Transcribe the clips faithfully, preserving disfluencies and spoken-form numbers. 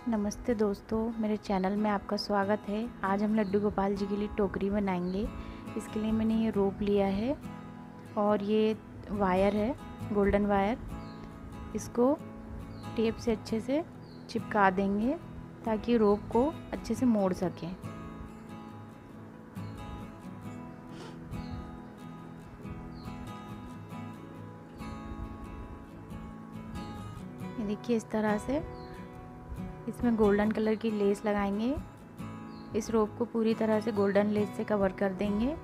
नमस्ते दोस्तों, मेरे चैनल में आपका स्वागत है। आज हम लड्डू गोपाल जी के लिए टोकरी बनाएंगे। इसके लिए मैंने ये रोप लिया है और ये वायर है, गोल्डन वायर। इसको टेप से अच्छे से चिपका देंगे ताकि रोप को अच्छे से मोड़ सकें। ये देखिए, इस तरह से इसमें गोल्डन कलर की लेस लगाएंगे। इस रोप को पूरी तरह से गोल्डन लेस से कवर कर देंगे।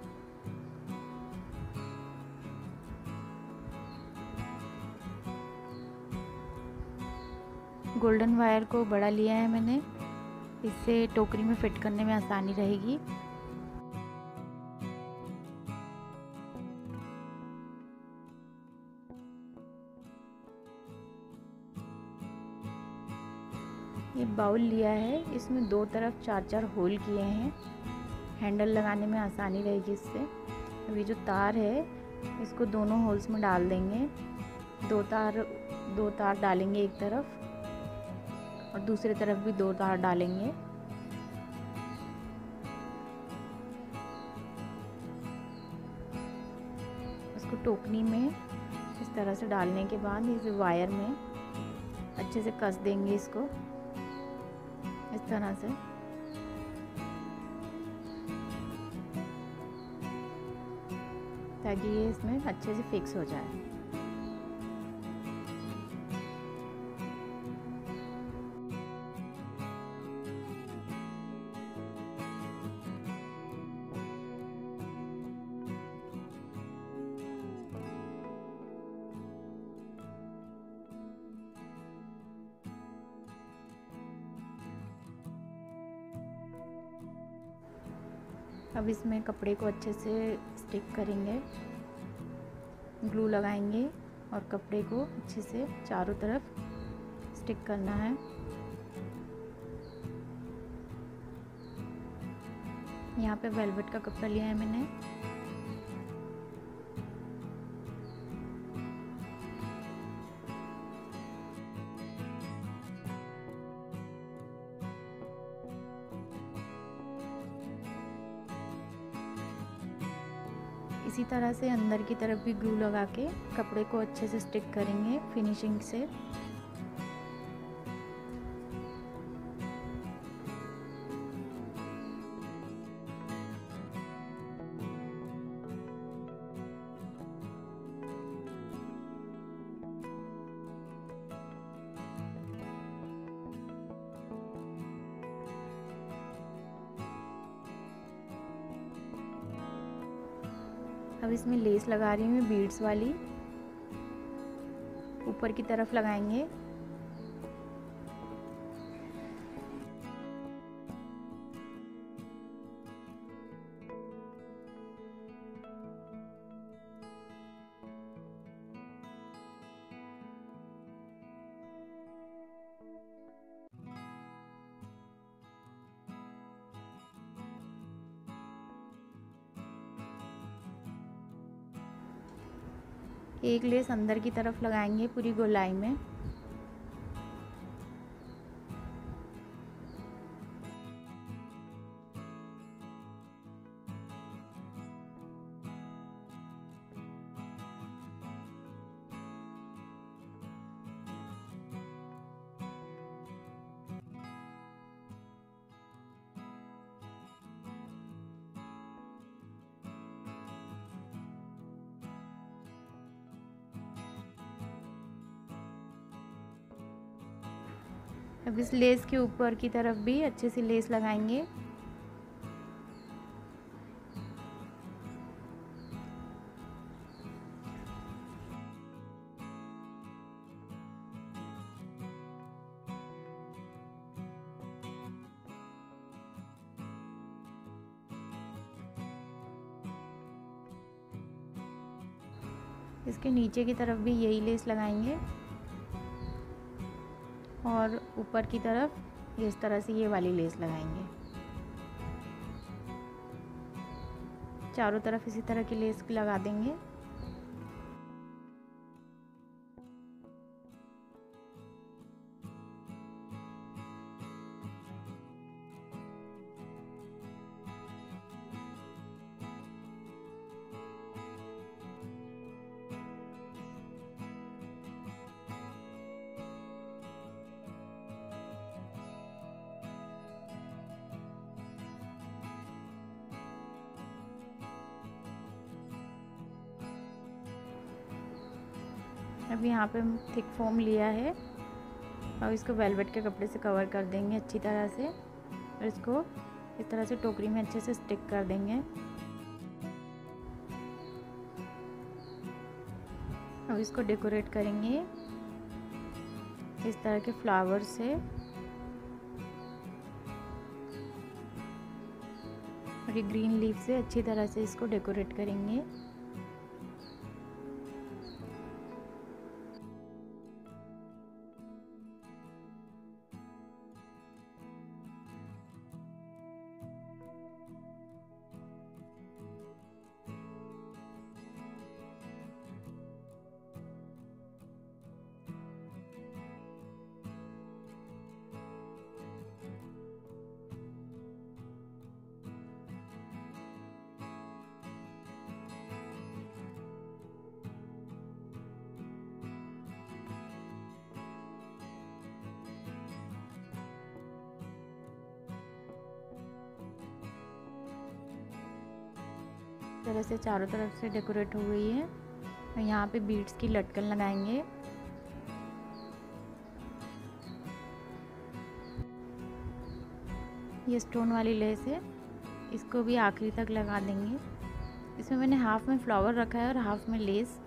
गोल्डन वायर को बड़ा लिया है मैंने, इससे टोकरी में फिट करने में आसानी रहेगी। ये बाउल लिया है, इसमें दो तरफ चार चार होल किए हैं। हैंडल लगाने में आसानी रहेगी इससे। अभी जो तार है इसको दोनों होल्स में डाल देंगे। दो तार दो तार डालेंगे एक तरफ और दूसरी तरफ भी दो तार डालेंगे। इसको टोकरी में इस तरह से डालने के बाद इस वायर में अच्छे से कस देंगे इसको इस तरह से। ताकि ये इसमें अच्छे से फिक्स हो जाए। अब इसमें कपड़े को अच्छे से स्टिक करेंगे, ग्लू लगाएंगे और कपड़े को अच्छे से चारों तरफ स्टिक करना है। यहाँ पे वेलवेट का कपड़ा लिया है मैंने। इसी तरह से अंदर की तरफ भी ग्लू लगा के कपड़े को अच्छे से स्टिक करेंगे फिनिशिंग से। अब इसमें लेस लगा रही हूँ बीड्स वाली, ऊपर की तरफ लगाएंगे। एक लेस अंदर की तरफ लगाएंगे पूरी गोलाई में। अब इस लेस के ऊपर की तरफ भी अच्छे से लेस लगाएंगे। इसके नीचे की तरफ भी यही लेस लगाएंगे और ऊपर की तरफ इस तरह से ये वाली लेस लगाएंगे। चारों तरफ इसी तरह की लेस लगा देंगे। अब यहाँ पे थिक फोम लिया है और इसको वेलवेट के कपड़े से कवर कर देंगे अच्छी तरह से और इसको इस तरह से टोकरी में अच्छे से स्टिक कर देंगे। अब इसको डेकोरेट करेंगे इस तरह के फ्लावर से और ये ग्रीन लीफ से अच्छी तरह से इसको डेकोरेट करेंगे। तरह से चारों तरफ से डेकोरेट हो गई है और यहाँ पे बीड्स की लटकन लगाएंगे। ये स्टोन वाली लेस है, इसको भी आखिरी तक लगा देंगे। इसमें मैंने हाफ में फ्लावर रखा है और हाफ में लेस।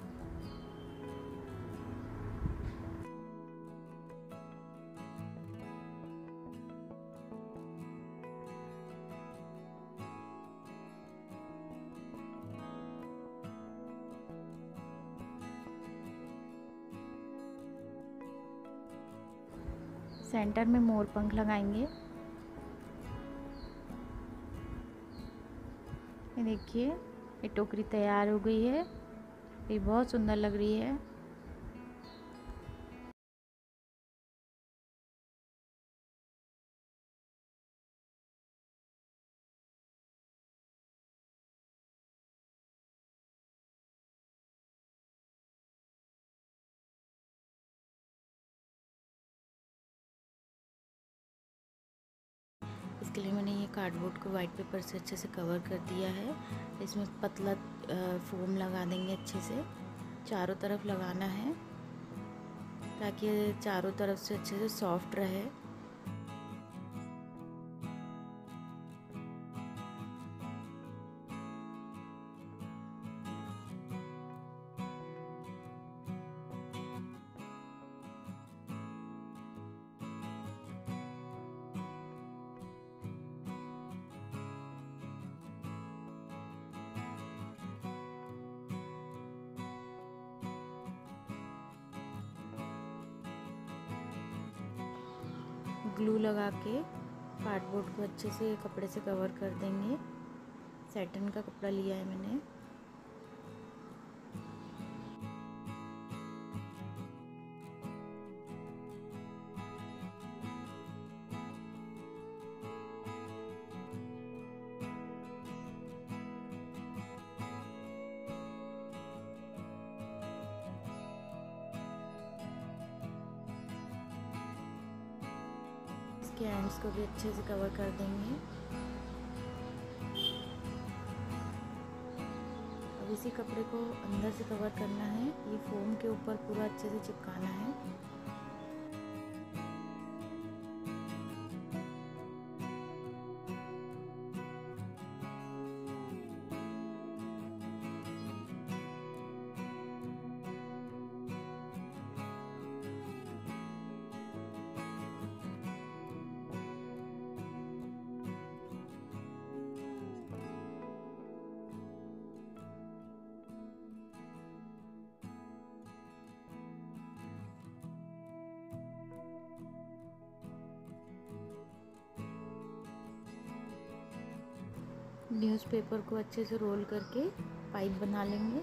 सेंटर में मोर पंख लगाएंगे। ये देखिए ये टोकरी तैयार हो गई है, ये बहुत सुंदर लग रही है। इसके लिए मैंने ये कार्डबोर्ड को वाइट पेपर से अच्छे से कवर कर दिया है। इसमें पतला फोम लगा देंगे अच्छे से, चारों तरफ लगाना है ताकि चारों तरफ से अच्छे से सॉफ्ट रहे। ग्लू लगा के कार्डबोर्ड को अच्छे से कपड़े से कवर कर देंगे। सैटिन का कपड़ा लिया है मैंने। इसके एंड्स को भी अच्छे से कवर कर देंगे। अब इसी कपड़े को अंदर से कवर करना है, ये फोम के ऊपर पूरा अच्छे से चिपकाना है। न्यूज़पेपर को अच्छे से रोल करके पाइप बना लेंगे।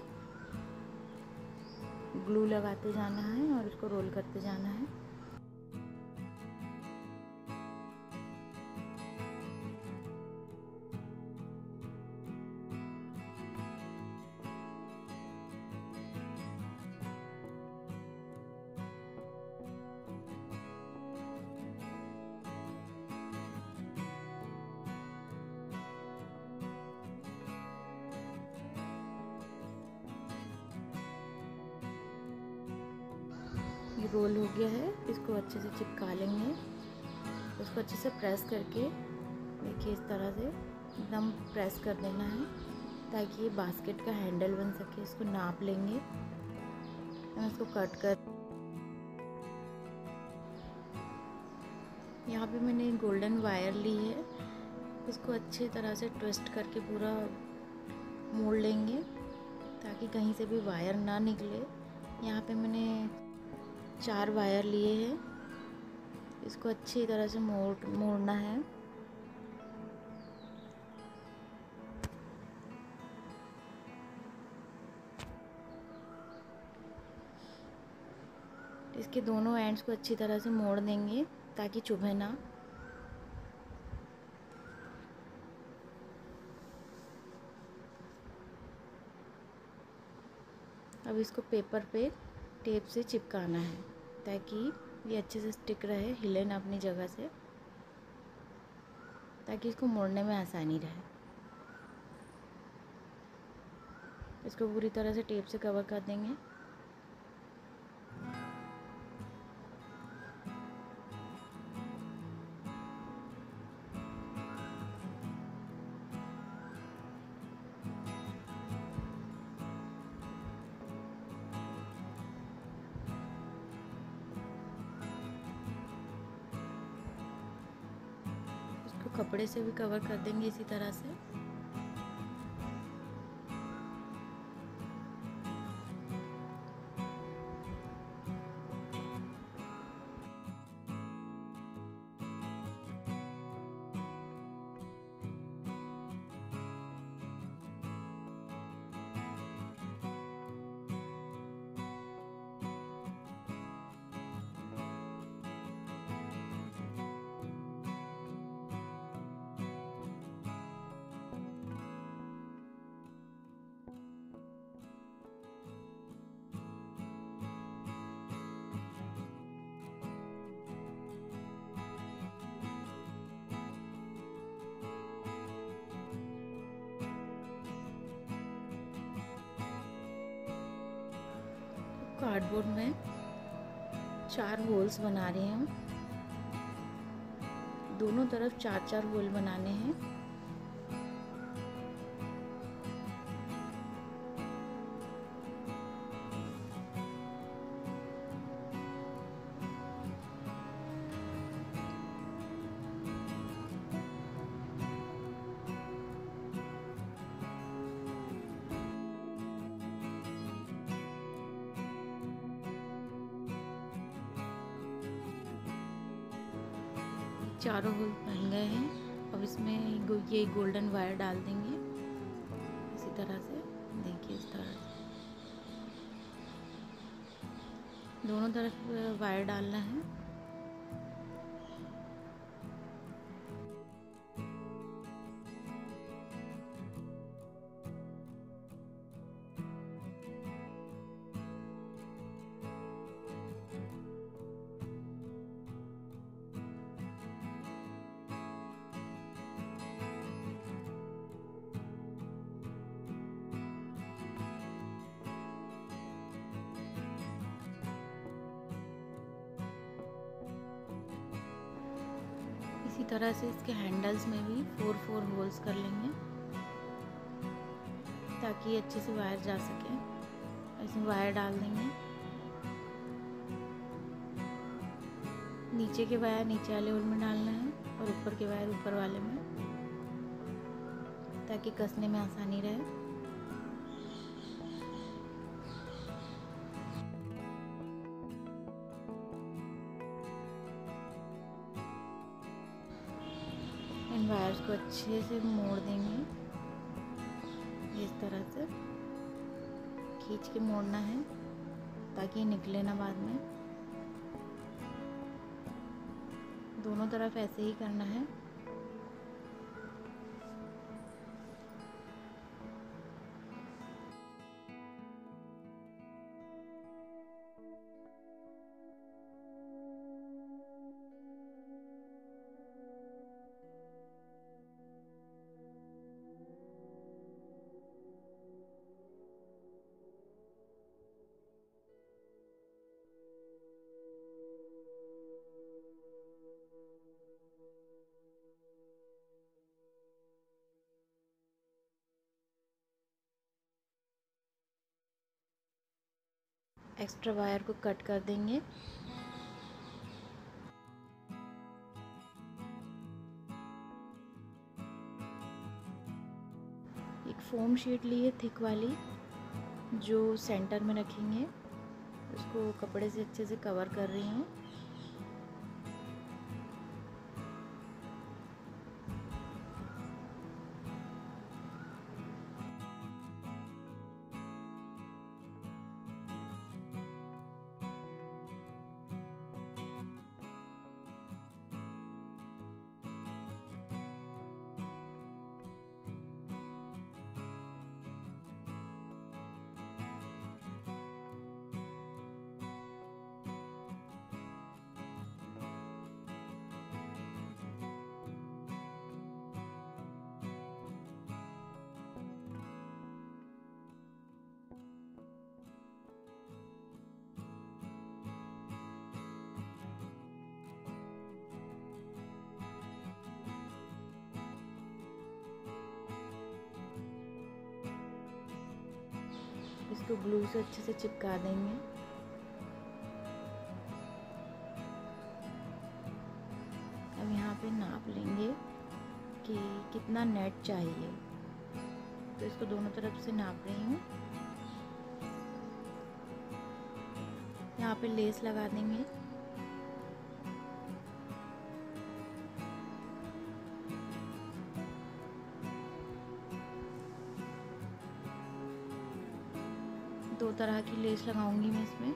ग्लू लगाते जाना है और इसको रोल करते जाना है। रोल हो गया है, इसको अच्छे से चिपका लेंगे। इसको अच्छे से प्रेस करके देखिए इस तरह से एकदम प्रेस कर देना है ताकि ये बास्केट का हैंडल बन सके। इसको नाप लेंगे, मैं इसको कट कर, यहाँ पे मैंने गोल्डन वायर ली है, इसको अच्छे तरह से ट्विस्ट करके पूरा मोड़ लेंगे ताकि कहीं से भी वायर ना निकले। यहाँ पे मैंने चार वायर लिए हैं, इसको अच्छी तरह से मोड़ मोड़ना है। इसके दोनों एंड्स को अच्छी तरह से मोड़ देंगे ताकि चुभे ना। अब इसको पेपर पे टेप से चिपकाना है ताकि ये अच्छे से स्टिक रहे, हिले ना अपनी जगह से, ताकि इसको मोड़ने में आसानी रहे। इसको पूरी तरह से टेप से कवर कर देंगे। कपड़े से भी कवर कर देंगे इसी तरह से। कार्डबोर्ड में चार होल्स बना रहे हैं हम, दोनों तरफ चार चार होल बनाने हैं। चारों होल बन गए हैं। अब इसमें गो, ये गोल्डन वायर डाल देंगे इसी तरह से। देखिए इस तरह से दोनों तरफ वायर डालना है। इसी तरह से इसके हैंडल्स में भी फोर फोर होल्स कर लेंगे ताकि अच्छे से वायर जा सके। इसमें वायर डाल देंगे, नीचे के वायर नीचे वाले होल में डालना है और ऊपर के वायर ऊपर वाले में, ताकि कसने में आसानी रहे। इन वायर्स को अच्छे से मोड़ देंगे, इस तरह से खींच के मोड़ना है ताकि निकले ना बाद में। दोनों तरफ ऐसे ही करना है। एक्स्ट्रा वायर को कट कर देंगे। एक फोम शीट ली है थिक वाली, जो सेंटर में रखेंगे। उसको कपड़े से अच्छे से कवर कर रही हूँ। इसको ग्लू से अच्छे से चिपका देंगे। अब यहाँ पे नाप लेंगे कि कितना नेट चाहिए, तो इसको दोनों तरफ से नाप रही हूँ। यहाँ पे लेस लगा देंगे। दो तरह की लेस लगाऊंगी मैं इसमें।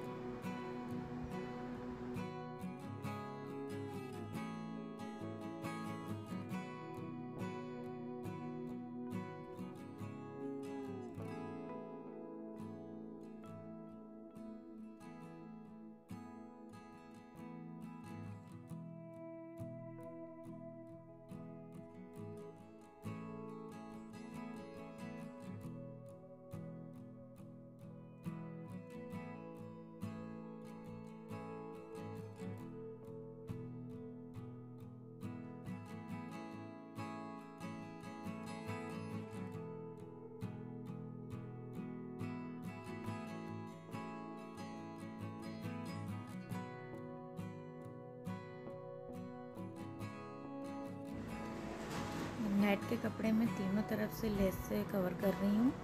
नेट के कपड़े में तीनों तरफ से लेस से कवर कर रही हूँ।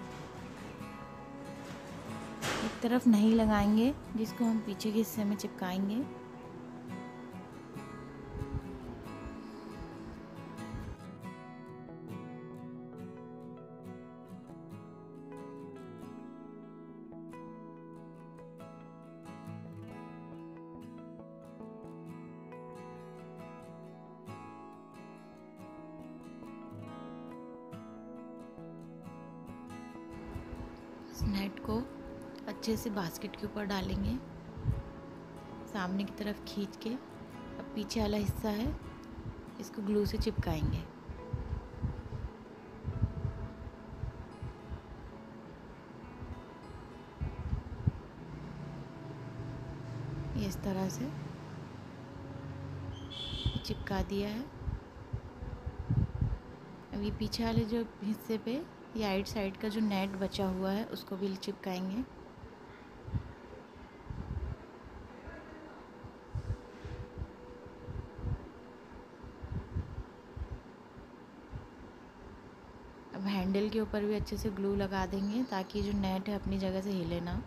एक तरफ नहीं लगाएंगे, जिसको हम पीछे के हिस्से में चिपकाएंगे। इस नेट को अच्छे से बास्केट के ऊपर डालेंगे, सामने की तरफ खींच के। अब पीछे वाला हिस्सा है, इसको ग्लू से चिपकाएंगे। इस तरह से चिपका दिया है। अभी पीछे वाले जो हिस्से पे राइट साइड का जो नेट बचा हुआ है, उसको भी चिपकाएंगे। अब हैंडल के ऊपर भी अच्छे से ग्लू लगा देंगे, ताकि जो नेट है अपनी जगह से हिले ना।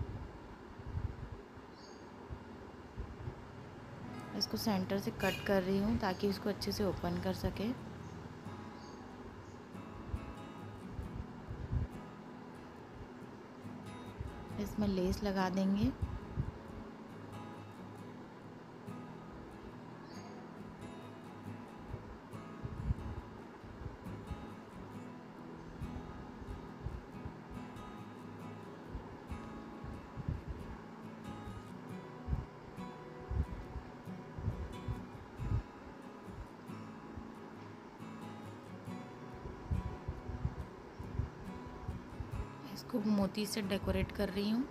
इसको सेंटर से कट कर रही हूँ ताकि इसको अच्छे से ओपन कर सके। इसमें लेस लगा देंगे। इसको मोती से डेकोरेट कर रही हूँ।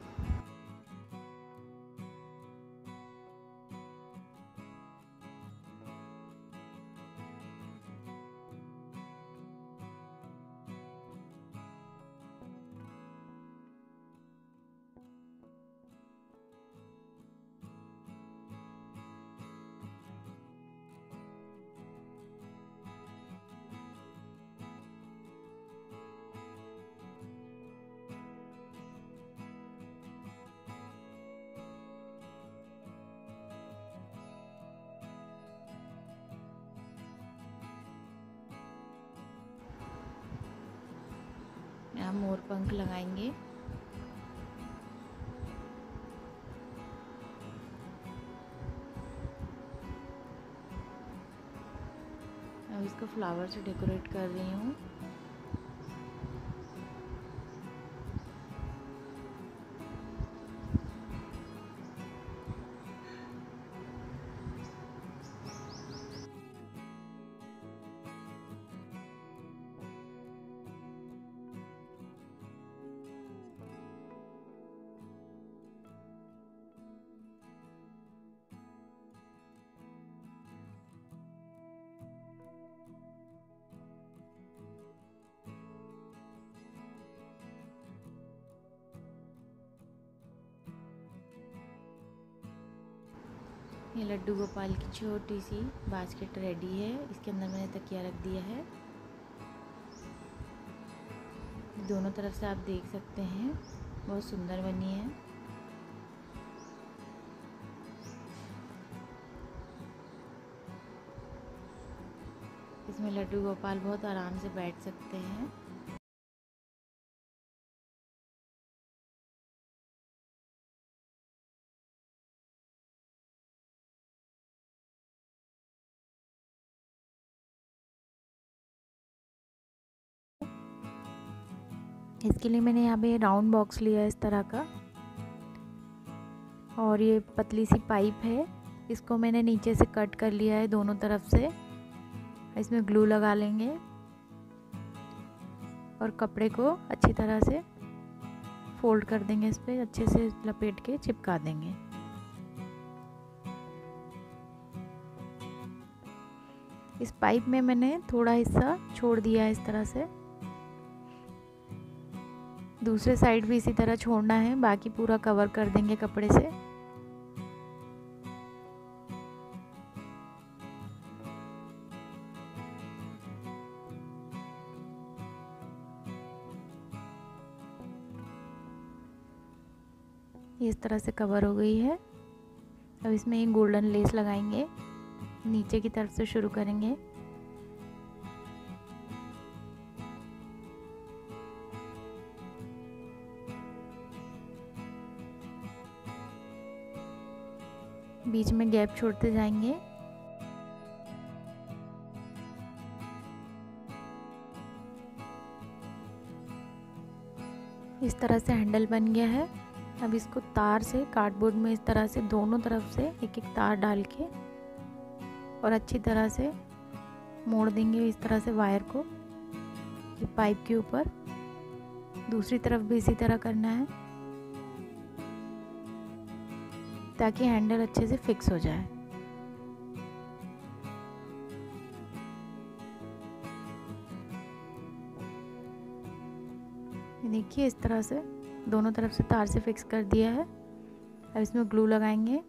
हम मोर पंख लगाएंगे। अब इसको फ्लावर से डेकोरेट कर रही हूँ। ये लड्डू गोपाल की छोटी सी बास्केट रेडी है। इसके अंदर मैंने तकिया रख दिया है। दोनों तरफ से आप देख सकते हैं, बहुत सुंदर बनी है। इसमें लड्डू गोपाल बहुत आराम से बैठ सकते हैं। इसके लिए मैंने यहाँ पे राउंड बॉक्स लिया है इस तरह का, और ये पतली सी पाइप है। इसको मैंने नीचे से कट कर लिया है दोनों तरफ से। इसमें ग्लू लगा लेंगे और कपड़े को अच्छी तरह से फोल्ड कर देंगे, इस पर अच्छे से लपेट के चिपका देंगे। इस पाइप में मैंने थोड़ा हिस्सा छोड़ दिया है इस तरह से। दूसरे साइड भी इसी तरह छोड़ना है, बाकी पूरा कवर कर देंगे कपड़े से। इस तरह से कवर हो गई है। अब इसमें एक गोल्डन लेस लगाएंगे, नीचे की तरफ से शुरू करेंगे। बीच में गैप छोड़ते जाएंगे। इस तरह से हैंडल बन गया है। अब इसको तार से कार्डबोर्ड में इस तरह से दोनों तरफ से एक एक तार डाल के और अच्छी तरह से मोड़ देंगे इस तरह से वायर को पाइप के ऊपर। दूसरी तरफ भी इसी तरह करना है ताकि हैंडल अच्छे से फिक्स हो जाए। देखिए इस तरह से दोनों तरफ से तार से फिक्स कर दिया है। अब इसमें ग्लू लगाएंगे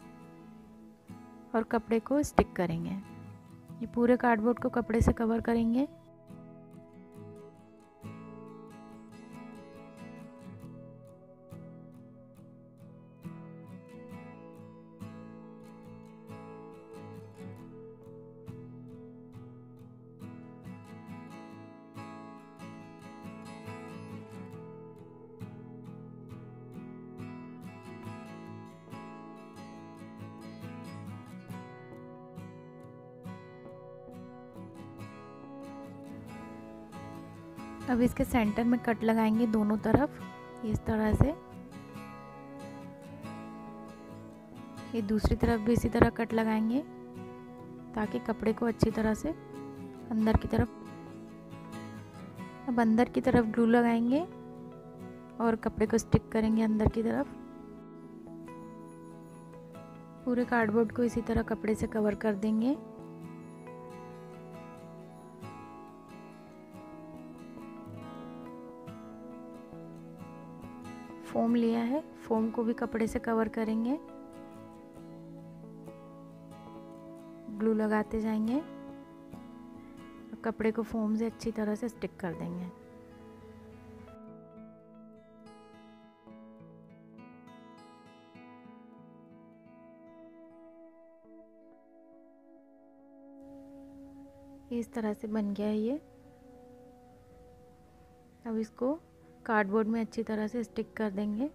और कपड़े को स्टिक करेंगे। ये पूरे कार्डबोर्ड को कपड़े से कवर करेंगे। अब इसके सेंटर में कट लगाएंगे दोनों तरफ इस तरह से। ये दूसरी तरफ भी इसी तरह कट लगाएंगे ताकि कपड़े को अच्छी तरह से अंदर की तरफ। अब अंदर की तरफ ग्लू लगाएंगे और कपड़े को स्टिक करेंगे अंदर की तरफ। पूरे कार्डबोर्ड को इसी तरह कपड़े से कवर कर देंगे। फोम लिया है, फोम को भी कपड़े से कवर करेंगे। ग्लू लगाते जाएंगे, कपड़े को फोम से अच्छी तरह से स्टिक कर देंगे। इस तरह से बन गया है ये। अब इसको कार्डबोर्ड में अच्छी तरह से स्टिक कर देंगे।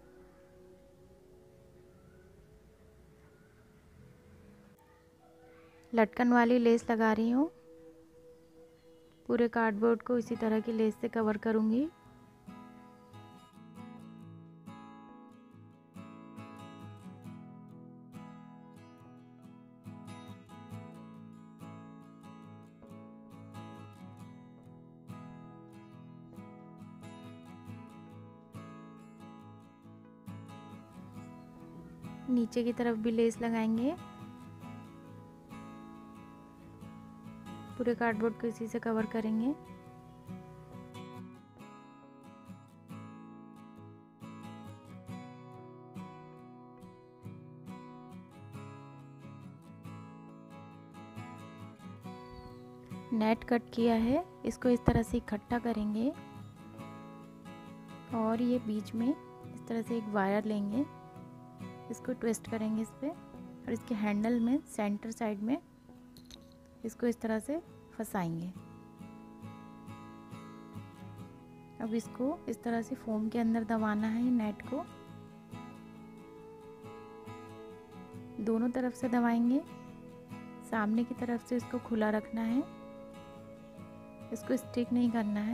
लटकन वाली लेस लगा रही हूँ। पूरे कार्डबोर्ड को इसी तरह की लेस से कवर करूँगी। नीचे की तरफ भी लेस लगाएंगे। पूरे कार्डबोर्ड को इसी से कवर करेंगे। नेट कट किया है, इसको इस तरह से इकट्ठा करेंगे और ये बीच में इस तरह से एक वायर लेंगे, इसको ट्विस्ट करेंगे इस पे और इसके हैंडल में सेंटर साइड में इसको इस तरह से फंसाएंगे। अब इसको इस तरह से फोम के अंदर दबाना है, नेट को दोनों तरफ से दबाएंगे। सामने की तरफ से इसको खुला रखना है, इसको स्टिक नहीं करना है।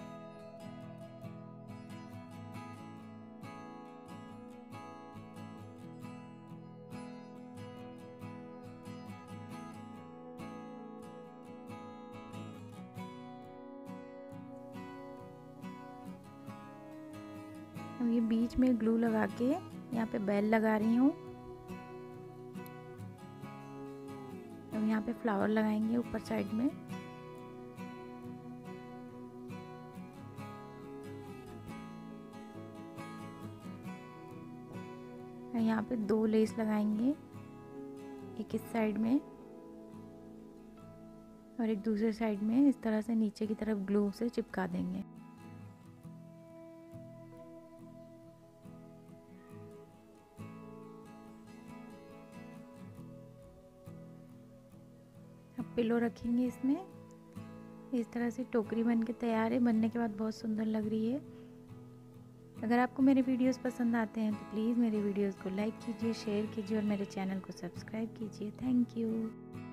अब ये बीच में ग्लू लगा के यहाँ पे बेल लगा रही हूँ। अब यहाँ पे फ्लावर लगाएंगे ऊपर साइड में। यहाँ पे दो लेस लगाएंगे, एक इस साइड में और एक दूसरे साइड में, इस तरह से नीचे की तरफ ग्लू से चिपका देंगे। अब पिलो रखेंगे इसमें। इस तरह से टोकरी बन के तैयार है। बनने के बाद बहुत सुंदर लग रही है। अगर आपको मेरे वीडियोस पसंद आते हैं तो प्लीज़ मेरे वीडियोस को लाइक कीजिए, शेयर कीजिए और मेरे चैनल को सब्सक्राइब कीजिए। Thank you.